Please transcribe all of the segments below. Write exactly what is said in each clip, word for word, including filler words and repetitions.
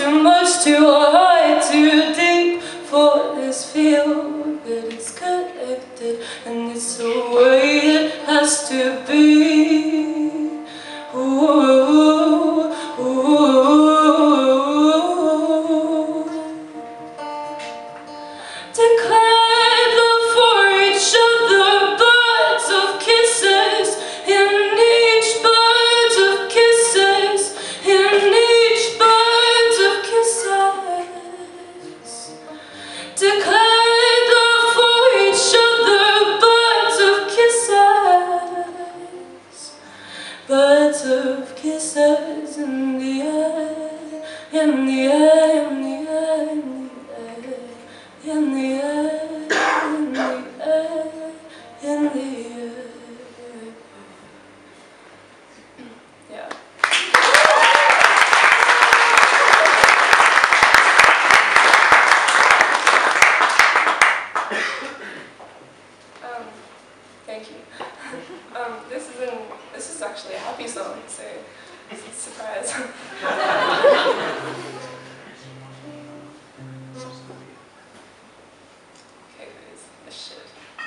too much, too high, too deep for this field, but it's connected and it's the way it has to be. Ooh, ooh. Declare love for each other, birds of kisses, in each bird of kisses, in each bird of kisses. Declare love for each other, birds of kisses, birds of kisses in the air, in the air, in the air, in the air, in the air, in the air, in the air. Yeah. Um, thank you. Um, this is an, this is actually a happy song, so it's a surprise. Okay, guys, this shit.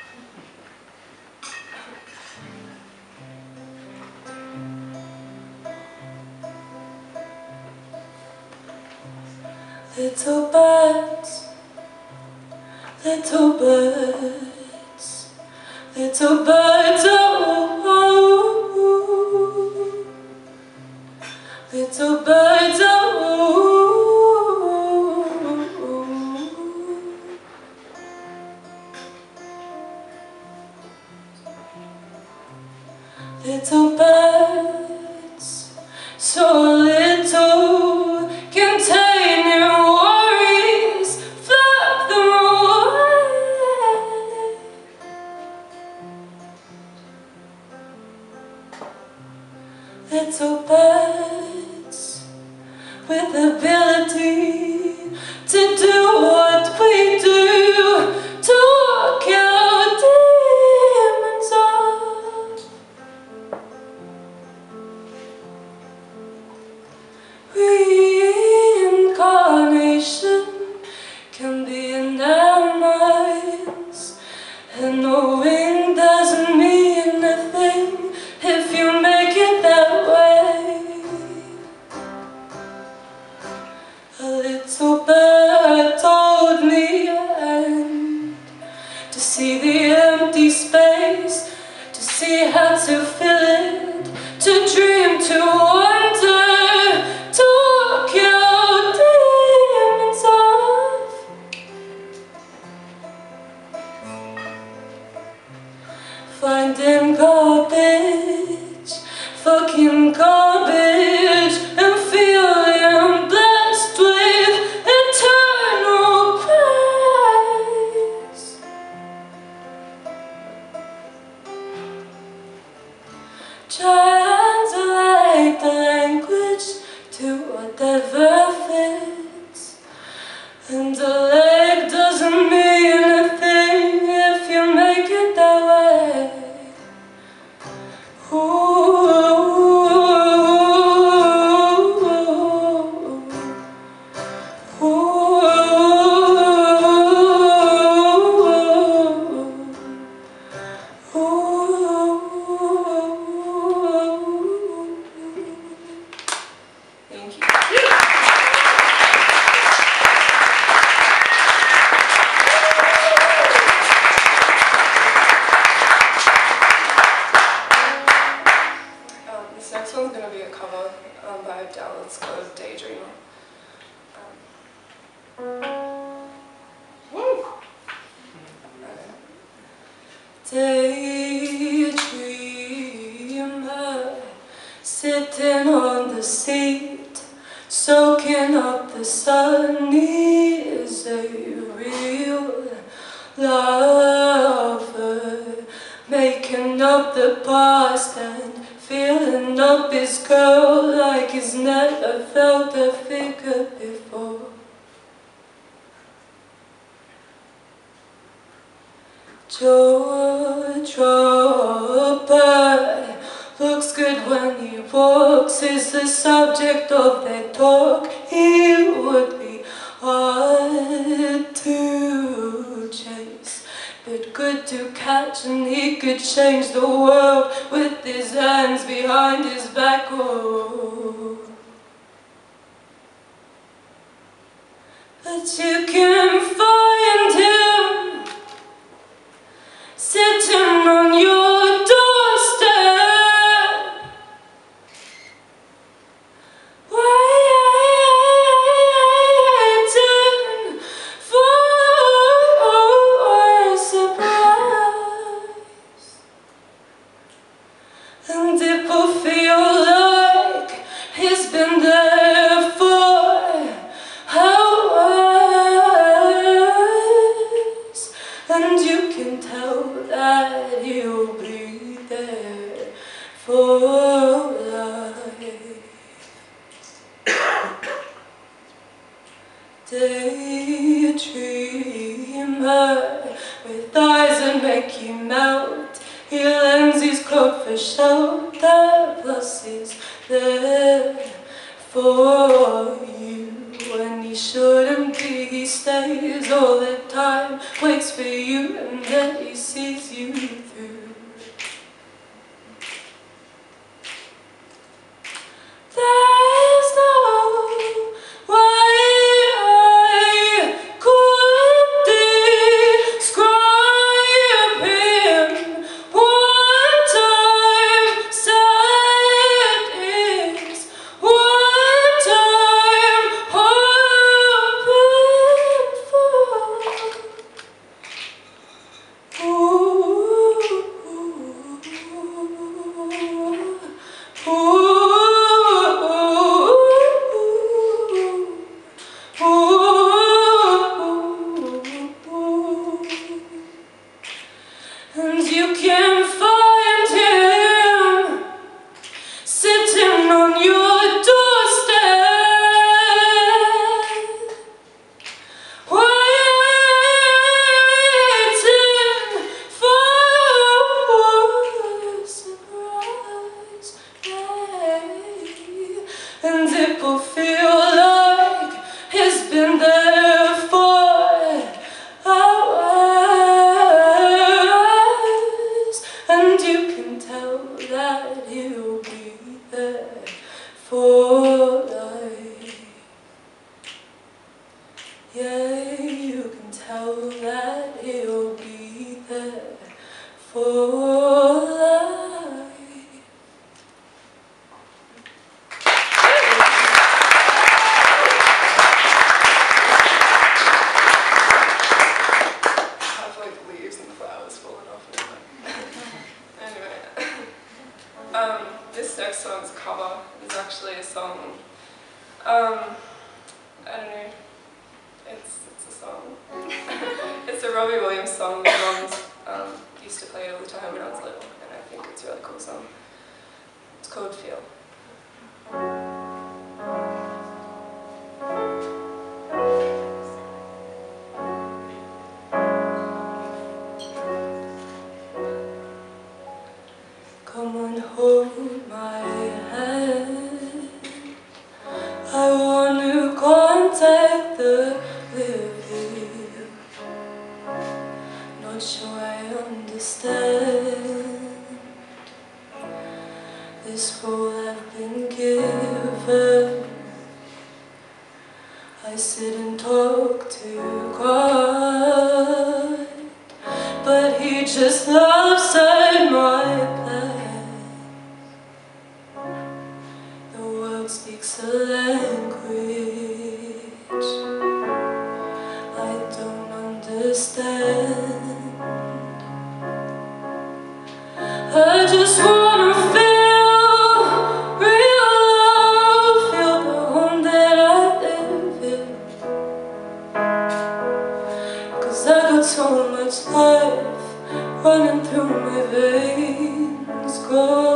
Little birds, little birds, little birds, oh, oh, little birds, oh, little birds, so little, containing worries, flap them away. Little birds with ability to do what we do, to walk our demons off. Reincarnation can be in our minds, and knowing doesn't mean a thing if you make it that way. A little bird told me and to see the empty space, to see how to fill it, to dream, to wonder, to walk your demons off. Finding garbage, fucking garbage, and feeling blessed with eternal praise. Translate the language to whatever fits, and the leg doesn't mean a thing if you make it that way. Thank you. Um, this next one's going to be a cover um, by Adele. It's called Daydreamer. Um, Woo! Daydreamer, sitting on the seat, soaking up the sun. Is a real lover, making up the past and feeling up his girl like he's never felt a figure before. Jaw dropper, looks good when he walks, is the subject of their talk. He to catch, and he could change the world with his hands behind his back. Oh. But you can find him sitting on your doorstep, waiting for a surprise. And it will feel like he's been there for hours, and you can tell that he'll be there for life. Daydreamer with eyes that make you melt, he lends his cloak for shelter, plus he's there for you. When he shouldn't be, he stays all the time, waits for you, and then he sees you through. There's no way I could describe him. One time sad is one time hoping for. Ooh, ooh, ooh. And you can find him sitting on your doorstep, waiting for a surprise. And it will feel like he's been there for hours, and you can tell that he'll be there for life. Yeah, you can tell that he'll be there for life. Um, this next song's cover is actually a song, um, I don't know, it's, it's a song. It's a Robbie Williams song that Mum um, used to play all the time when I was little, and I think it's a really cool song. It's called Feel. Come and hold my hand, I want to contact the living. Not sure I understand this role I've been given. I sit and talk to God, but he just loves at my plan. The world speaks a language I don't understand. I just wanna feel real love, feel the home that I live in. 'Cause I got so much life running through my veins. Go